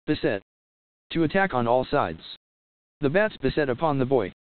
Beset. To attack on all sides. The bats beset upon the boy.